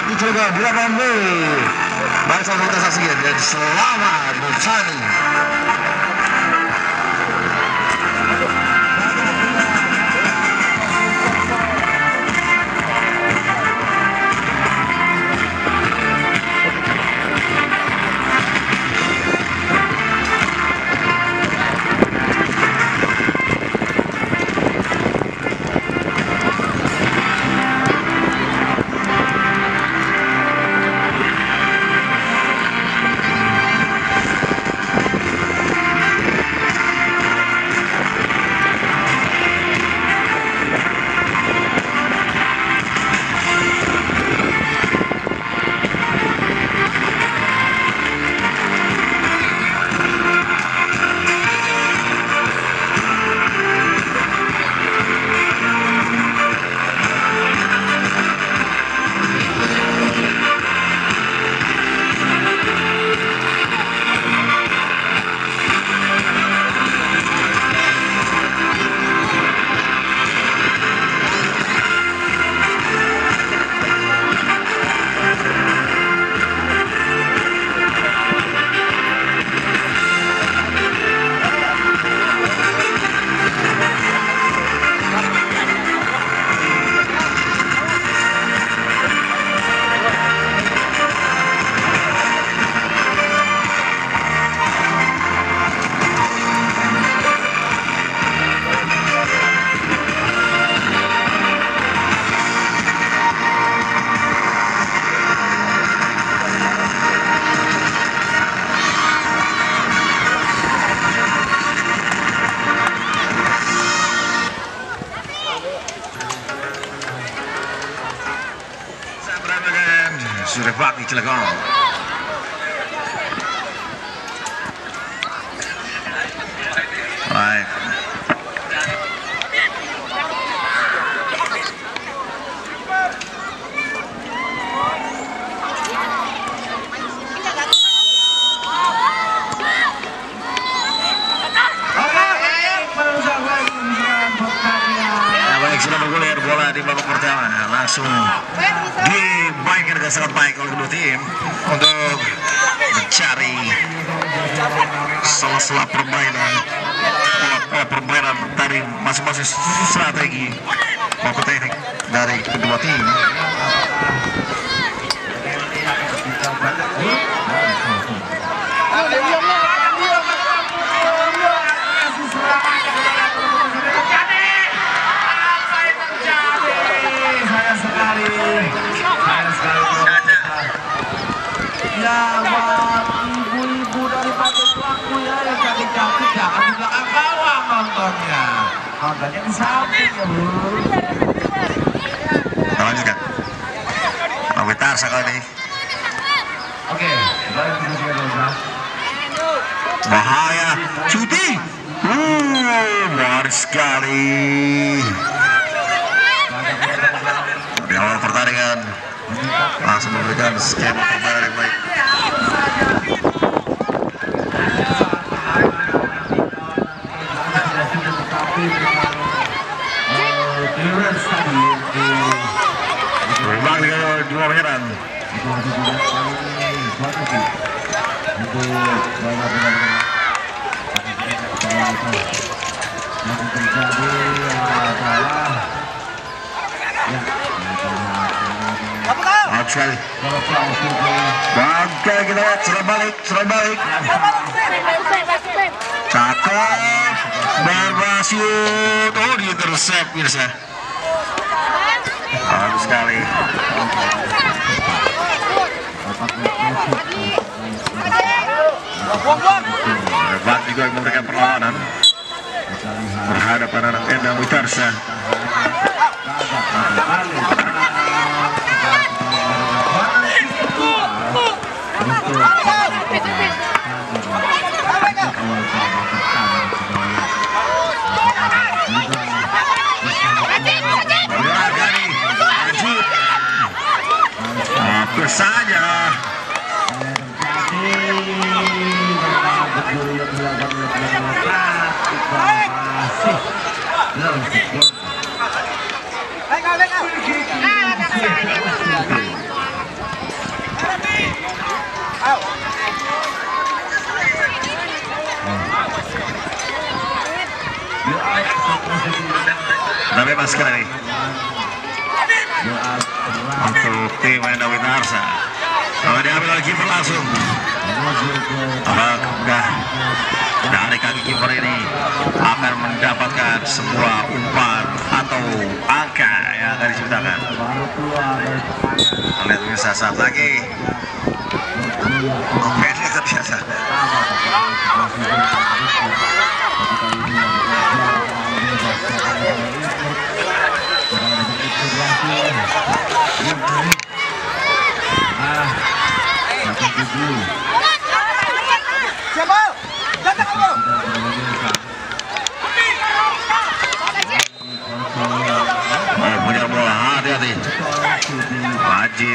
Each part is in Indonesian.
di Cilegon di lapangan B. Baik sama kita saksikan dan selamat bertanding. Sudah bakti Cilegon. Right. Baik, sudah bergulir bola di babak pertama, langsung dimainkan dengan sangat baik oleh kedua tim untuk mencari sela-sela permainan, pola permainan dari masing-masing strategi maupun teknik dari kedua tim. Ya, buat ibu-ibu daripada pelaku ya yang cantik-cantik jangan di belakang bawah nontonnya. Nontonnya di samping ya, Bu. Kita lanjutkan. Witar sekali ini. Oke, baik kita lihat. Bahaya, cuti. Baris sekali. Di awal pertandingan langsung memberikan skema permainan yang baik. Berulang dengan dua menyerang. Sekali. Bangkai kita lihat serang balik. Cakep, berhasil. Oh, di intercept Mirsa. Bagus sekali. Hebat juga memberikan perlawanan berhadapan anak Endang Witarsa. Hampir saja. panas sekali untuk tim Enda Winarsa. Kalau diambil oleh kiper langsung, apakah dari kaki kiper ini akan mendapatkan sebuah umpan atau angka yang akan diciptakan? Lihat bisa saat lagi. Komedi terbiasa. Siapa? Datang kamu. Oh, punya bola, hati-hati. Wajib.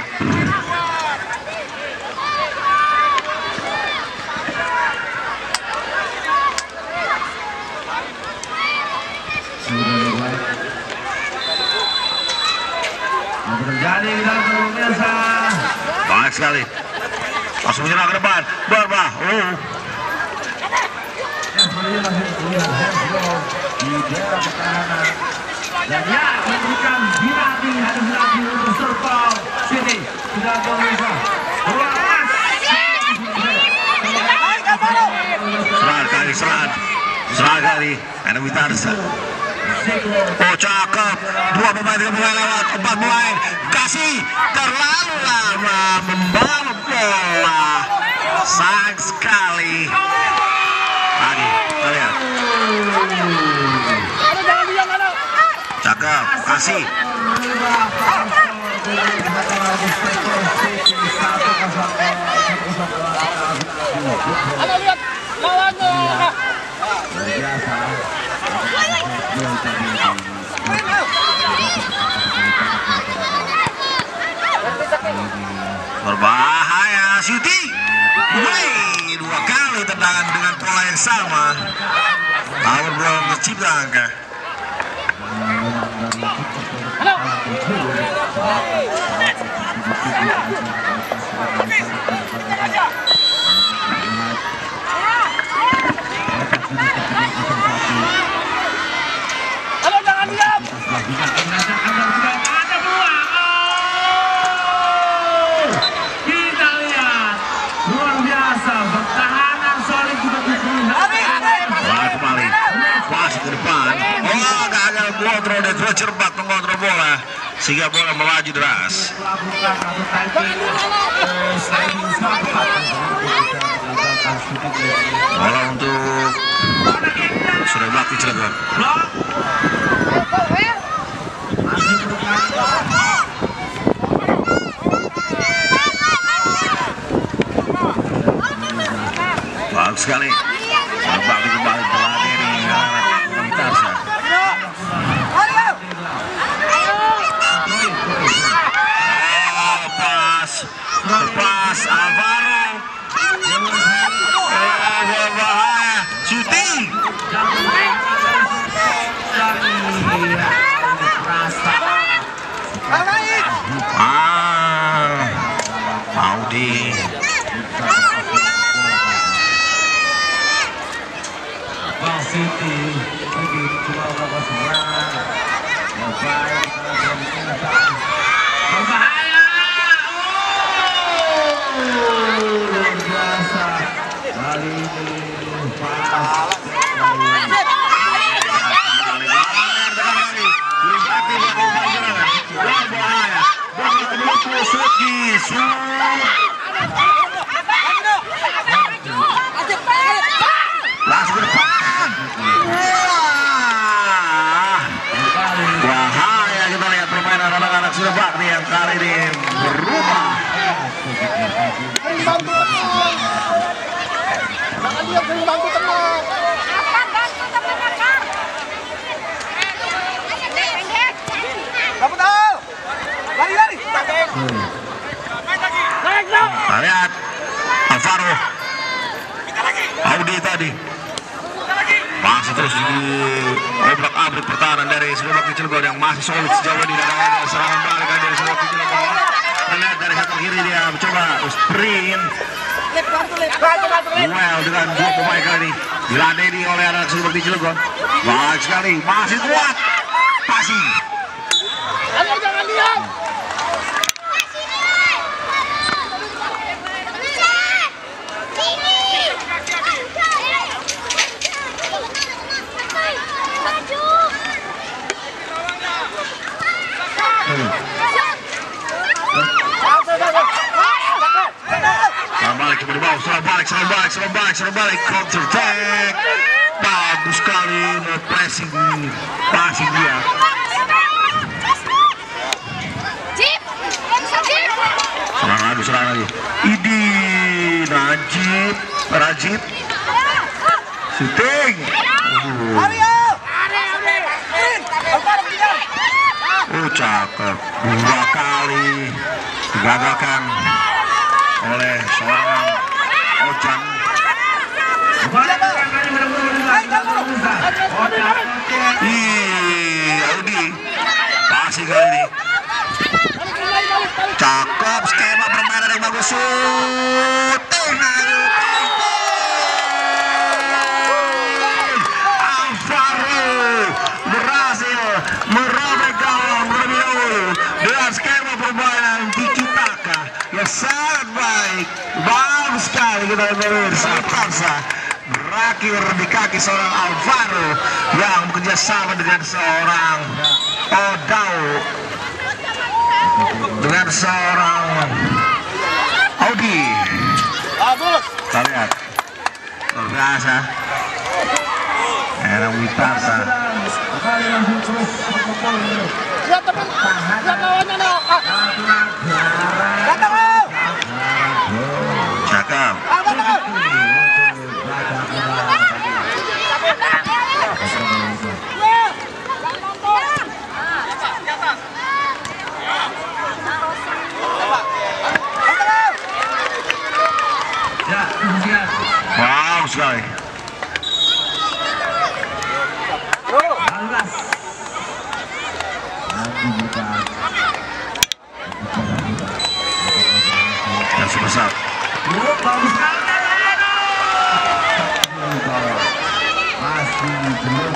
Terjadi dalam pemirsa. Baik sekali. Langsung menyerang ke depan. Barba. Yang sebenarnya masih terlihat handball di daerah pertahanan. Dan ya, memberikan Binati harus lagi untuk serpau. Sini, sudah pemirsa. Ruang Serang kali. Enda Winarsa. Oh, cakep. 2 pemain, 3 pemain lewat. 4 pemain. Kasih terlalu lama membawa bola. Sayang sekali. Lagi, kita lihat. Cakep, kasih. Lihat lawannya. Berbahaya, shooting. Wih, 2 kali tendangan dengan pola yang sama. Namun belum tercipta angka. Halo, jangan diam. Ada peluang. Kita lihat luar biasa pertahanan solid juga terlihat. Bola kembali, masuk ke depan. Oh, gagal kontrol dan tercerbat mengontrol bola sehingga bola melaju deras. Bola untuk sudah Bakti Cilegon. Bagus sekali. Bakti kembali pelatih ini Winarsa. Lepas Alvaro. Berbahaya. Shooting. Audi. City ini cuma berapa serangan yang baik berbahaya. Luar biasa kali ini pas langsung ke depan. Bahaya, kita lihat permainan anak-anak sudah Bakti yang kali ini berubah. Bantu tenang. Dapat hal. Lari. Nah, lihat Alvaro. Audi tadi. Masih terus di obrak-abrik pertahanan dari Bakti Cilegon yang masih solid sejauh ini. Dan serangan balik dari Bakti Cilegon. Terlihat dari satu kiri dia mencoba sprint. Well dengan 2 pemain kali ini diladeni oleh anak Bakti Cilegon. Baik sekali, masih kuat. passing. Ayo jangan diam. Serang balik, counter attack. Bagus sekali, pressing passing dia. Serang lagi. Idi, Rajib, shooting. Cakep. 2 kali digagalkan oleh seorang Ojan. Audi pasti kali ini cakep, skema permainan yang bagus, shooting. Alvaro berhasil merobek gawang terlebih dahulu dengan skema permainan tiki-taka yang sangat baik. Bagus sekali kita pemirsa. Tarsa berakhir di kaki seorang Alvaro yang bekerja sama dengan seorang Odau, dengan seorang Audi. Kita lihat luar biasa Erang Witarsa. Lihat teman, lihat lawannya no. Cakep. Wow sekali. Dan sebesar. Masih belum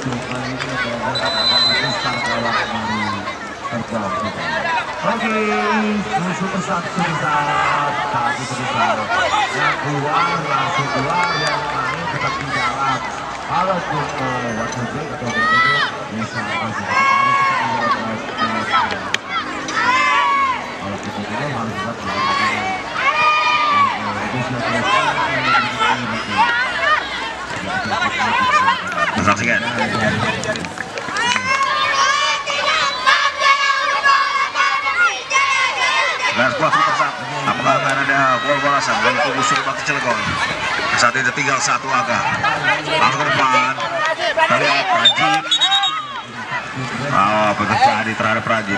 Oke, musuh besar yang keluar langsung keluar, yang main tetap di dalam. Walaupun waktu itu bisa harus kalau kita harus buat saksikan. Dan kuat tetap. Apakah akan ada gol balasan dari kubu Surbakti Cilegon? Saat ini tinggal 1 angka. Langsung ke depan. Kita lihat Rajib. Apa terjadi terhadap Rajib?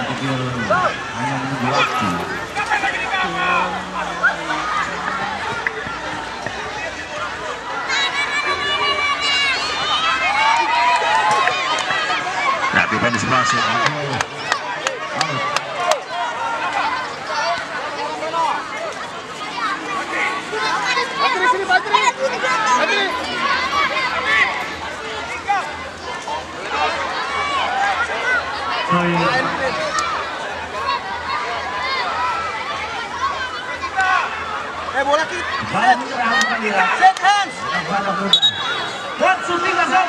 Nah, tiba di sebelah sini. Bola kita. Set hands. Dan shooting langsung.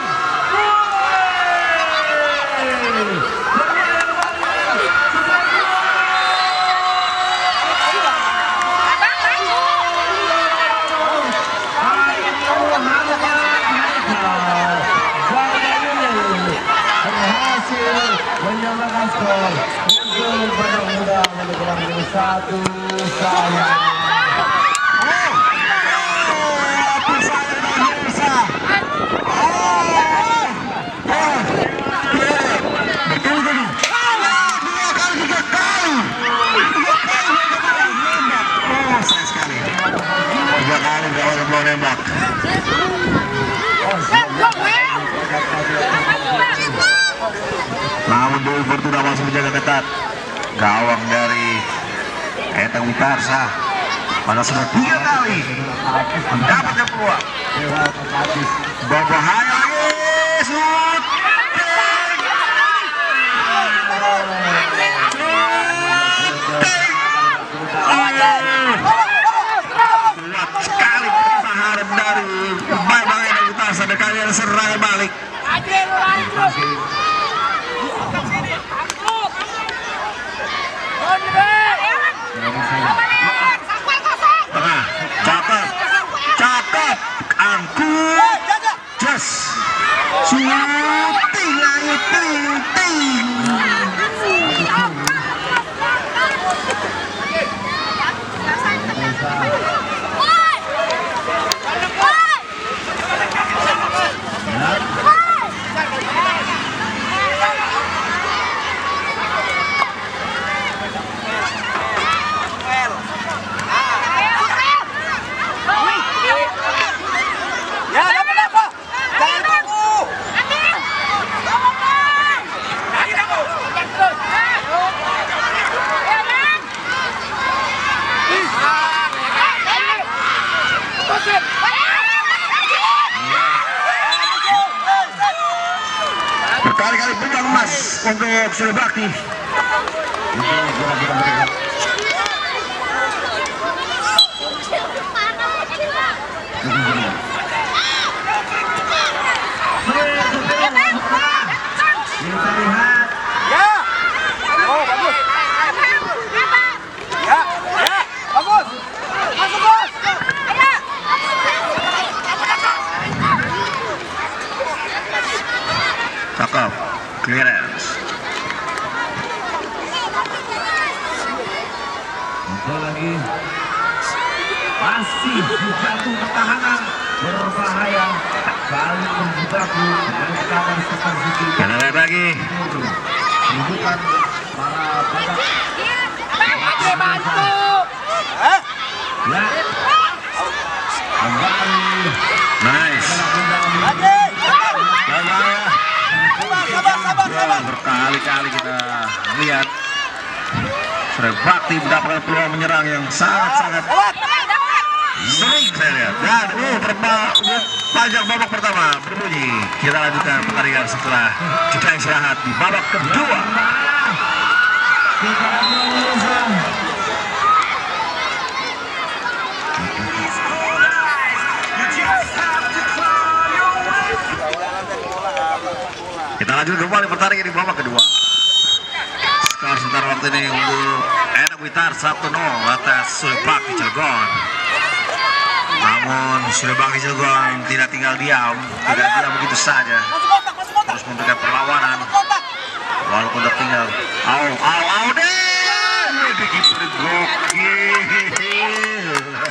Menyamakan skor untuk Bandung Muda menang 1-1. Nembak. Namun Dulver tidak masih menjaga ketat gawang dari Etang Witarsa. Pada sudah 3 kali mendapatkan peluang. Berbahaya lagi. kali ada serangan balik. Tengah, cakep, angkut, just, shooting lagi, ting. Berkali-kali peluang emas untuk Suryabakti. Kita lihat. Ya. Oh, bagus. Ya, bagus. Masuk, Bos. Cakep, clearance. Muncul lagi. Masih jatuh pertahanan berbahaya. Kali menjibaku dan sekarang seperti Kita lihat lagi. menunjukkan para badak. Bantu. Ya. Kembali. Nice. Sabar. Berkali-kali kita lihat Suryabakti mendapatkan peluang menyerang yang sangat-sangat sering saya lihat. Dan panjang babak pertama berbunyi. Kita lanjutkan pertandingan setelah jeda istirahat di babak kedua. Kita lanjut kembali pertandingan di babak kedua. Skor sementara waktu ini unggul Endang Blitar 1-0 atas Suryabakti Cilegon. Namun Suryabakti Cilegon tidak tinggal diam begitu saja, terus memberikan perlawanan walaupun tertinggal. Au deh, begitu gokil.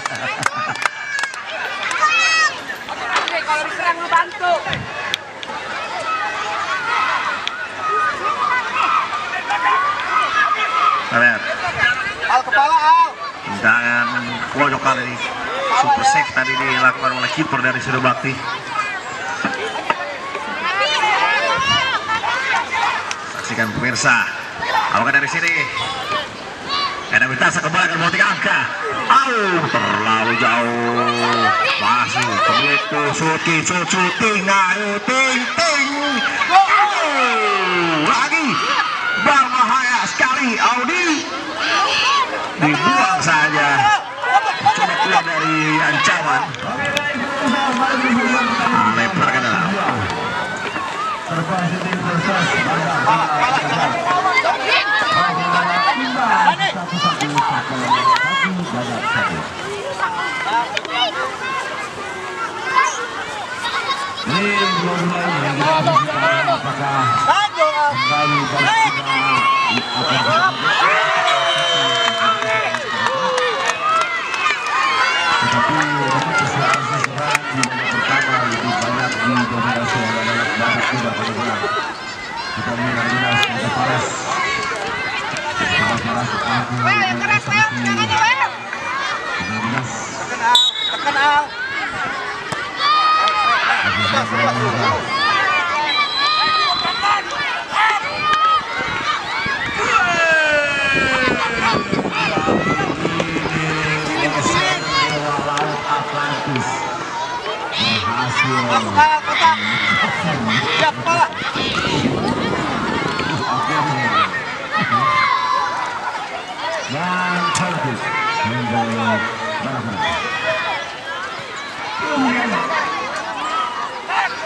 Kalau diserang lu bantu. Lihat. Al kepala Al. Tendangan pojok kali ini super save tadi dilakukan oleh kiper dari Suryabakti. Saksikan pemirsa, apakah dari sini Endang Blitar kembali akan memotong angka. Terlalu jauh, masih begitu shooting, ayo ting. Lagi berbahaya sekali, Audi dibuang saja, coba keluar dari ancaman, lempar ke dalam. Tekan Al. Masuk Al, kotak. Siap kepala. Dan cantik menjadi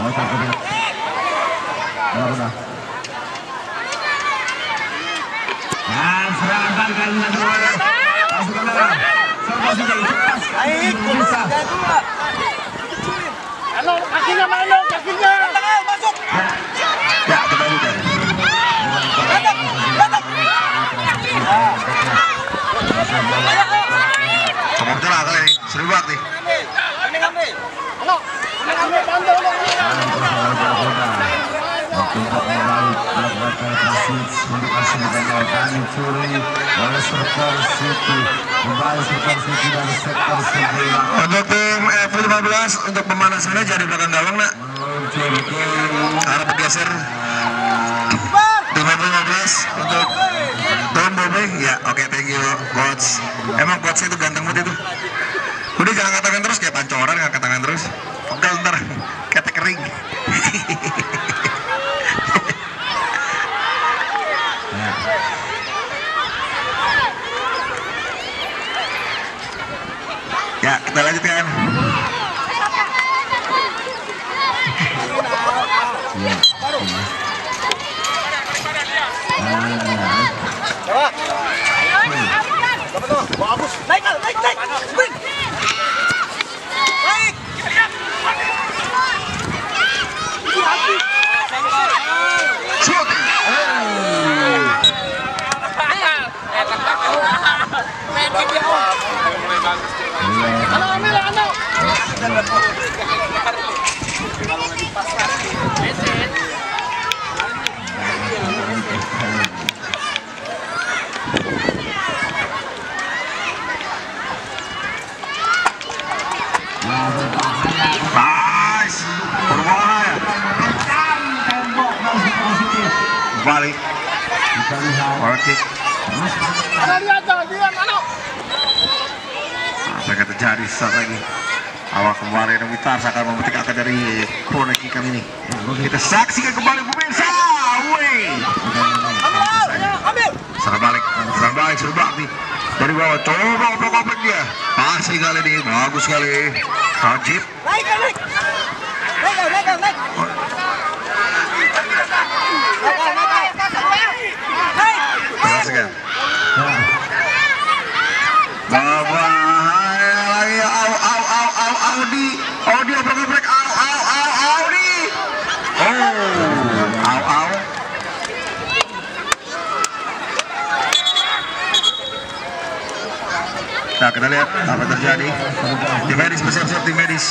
Dan serangan balik kali ini pasukan merah. Baik, bisa. Halo, kakinya mana? Kakinya. Masuk. Ya, kembali kan. Kamu celah kali ini, seru banget nih. Ambil. Halo. Ambil bantu. Untuk tim F15 untuk pemanasannya jadi belakang gawang nak. Harap bergeser. Tim F15 untuk Tom Bobe. Ya oke, thank you coach. Emang coachnya itu ganteng banget itu. Udah jangan angkat tangan terus kayak pancoran, angkat tangan terus. Pegal ntar kata kering. Ya, kita lanjutkan. Bagus. Naik. Spring. Naik. Shoot. Nice. Berbahaya. Balik. Working. Apa yang terjadi saat lagi? Awal kembali dan Witar akan memetik akar dari corner kick kami ini. Kita saksikan kembali pemirsa. Ambil. Serang balik seru banget nih. Dari bawah coba oplek dia. Pasti kali ini bagus sekali. Rajib. Naik. Naik. Berhasil. Berbahaya lagi. Audi oprek-oprek. Audi. Au. Nah, kita lihat apa terjadi. Tim medis bersiap-siap, tim medis.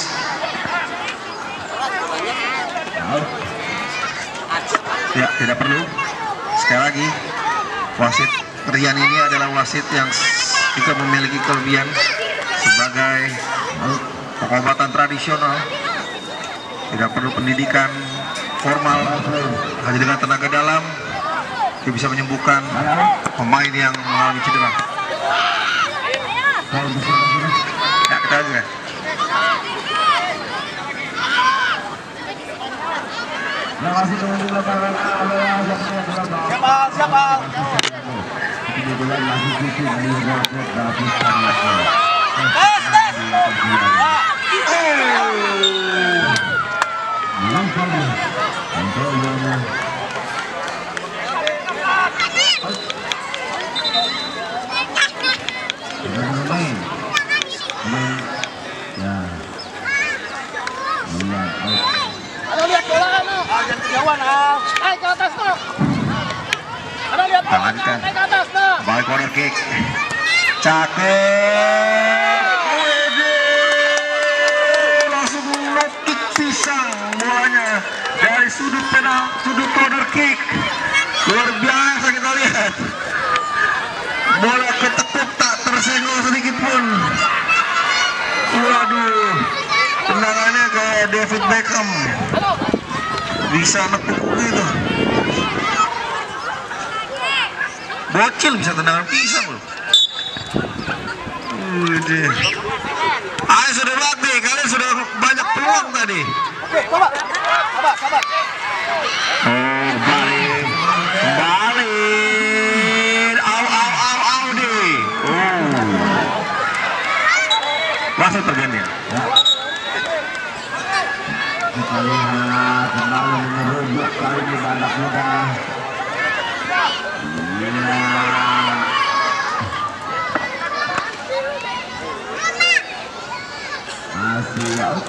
Ya, tidak perlu. Sekali lagi, wasit Rian ini adalah wasit yang juga memiliki kelebihan sebagai pengobatan tradisional. Tidak perlu pendidikan formal, hanya dengan tenaga dalam dia bisa menyembuhkan pemain yang mengalami cedera. Ya, kita aja. Siapa? Lihat bola kan? Jangan kejauhan, naik ke atas tuh. Ada lihat bola, Lanjutkan. naik ke atas tuh. Balik corner kick. Cakep. Langsung nokik pisang bolanya dari sudut corner kick. Luar biasa kita lihat. Bola ketekuk tak tersenggol sedikit pun. Waduh. Tendangannya kayak David Beckham. Bisa nekuk gitu. Bocil bisa tendangan pisang loh. Ayo sudah latih, kalian sudah banyak peluang tadi. Oke, coba. Sabar. Oh, balik. Au deh. Langsung terganti. Kita lihat lalu menyeruduk kali ini Badak Muda. Masih out.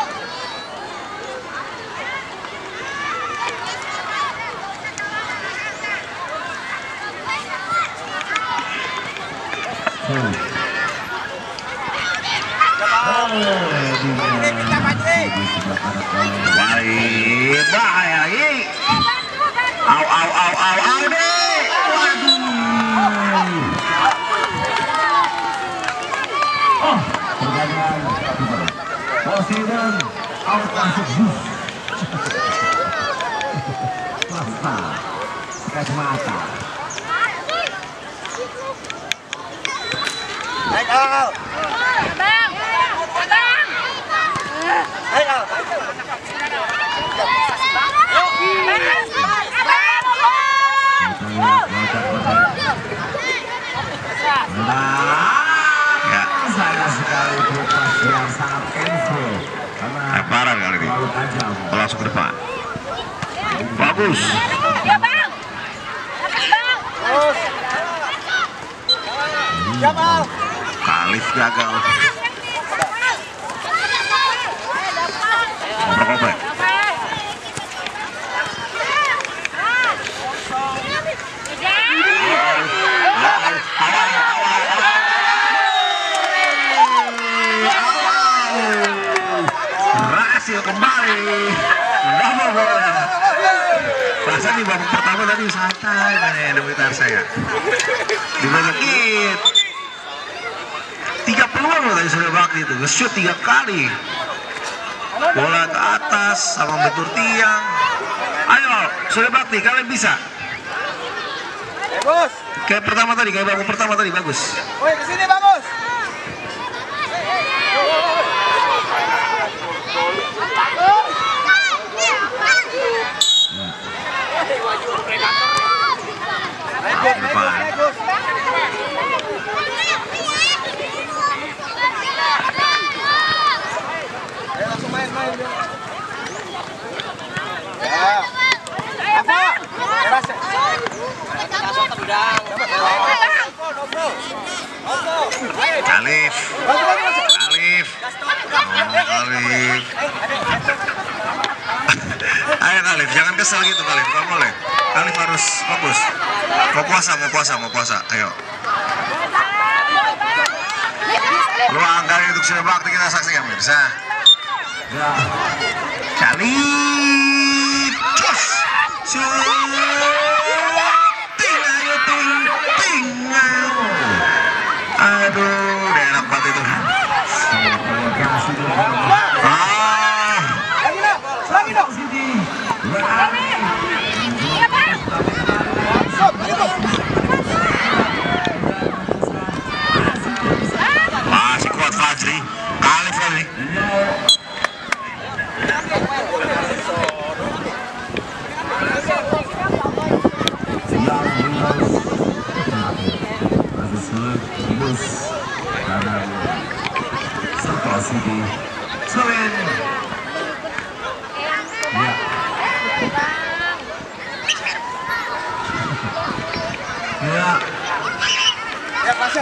Baik, bahaya ini. Au deh. Waduh. Oh, pergantian Poseidon out masuk bus. Pasta kacamata. Naik out. Bang. Naik out. Sayang sekali pas yang sangat painful karena Lemparan kali ini. terlalu tajam. Langsung ke depan. Bagus. Ya bang. Terus. Siap Al. Khalif gagal. Obrek-obrek. Berhasil kembali. Double bola. Perasaan di babak pertama tadi santai demi saya. Dibalikin. 3 peluang loh tadi sudah bakti itu. Nge-shoot 3 kali. Bola ke atas sama bentur tiang. Ayo, sudah bakti kalian bisa. Bagus. Kayak pertama tadi, kayak babak pertama tadi bagus. Woi, kesini bagus. Langsung main. Ya. Apa? Keras. Khalif. Ayo Khalif, jangan kesel gitu Khalif, nggak boleh. Khalif harus fokus. Mau puasa. Ayo. Ruang kali untuk sudah bakti kita saksikan pemirsa. Khalif, cus, aduh, udah enak banget itu. Lagi dong. Masih kuat Fajri, Khalif lagi. Ya, pasang.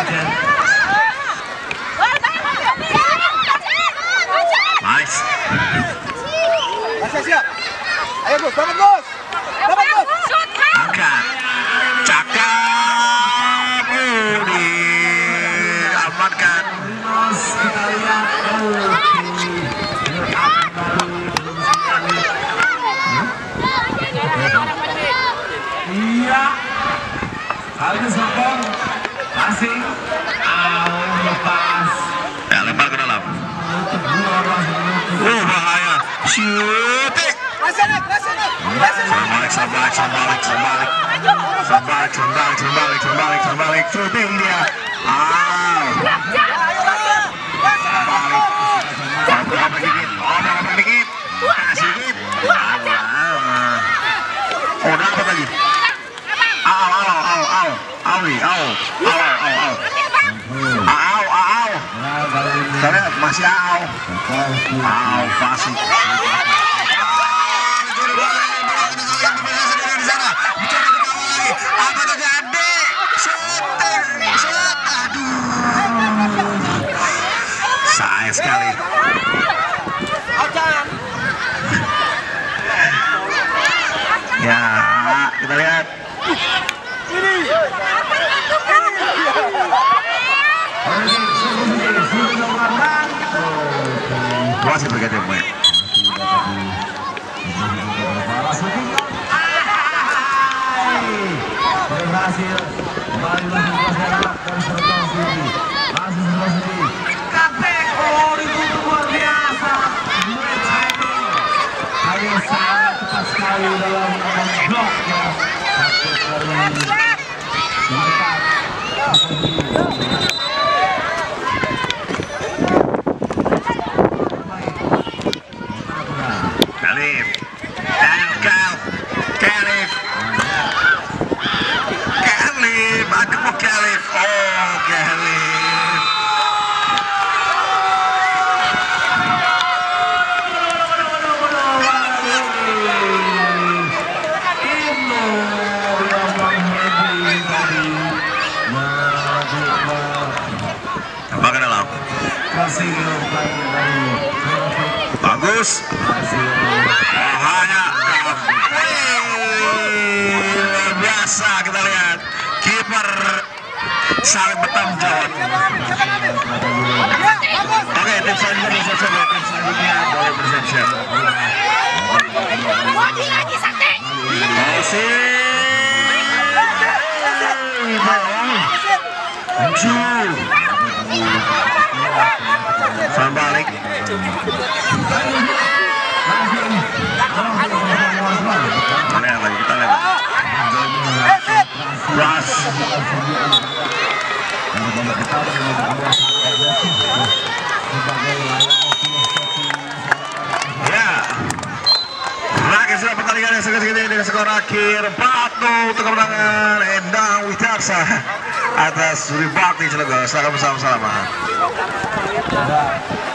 Nice. Siap. Ayo Gus, dapat Gus. Angkat. Cakap. Diamankan. Kita lihat. Iya. Kali sokong. Passing. Lepas. Ya, lempar ke dalam. Bahaya. Shoot. Terbalik. Shooting dia. Dikit. Kasih dikit. Oh, dapat lagi. Masih fasik. Wasit berganti pemain. Berhasil kembali dari Serpong City. Langsung City. Kapten itu luar biasa. Hanya sangat cepat sekali dalam membloknya. Kapten Kalif, aduh Kalif, oh Kalif. Apa ke dalam? Bagus. Hanya luar biasa kita lihat kiper sangat bertanggung jawab. Oke, tim selanjutnya boleh bersiap-siap. Balik. Lihat lagi, kita lihat. Ras. Ya. Lagi sudah pertandingan yang segini dengan skor akhir 4-0 untuk kemenangan Endang Witarsa atas Suribakti Cilegon. Selamat bersama-sama.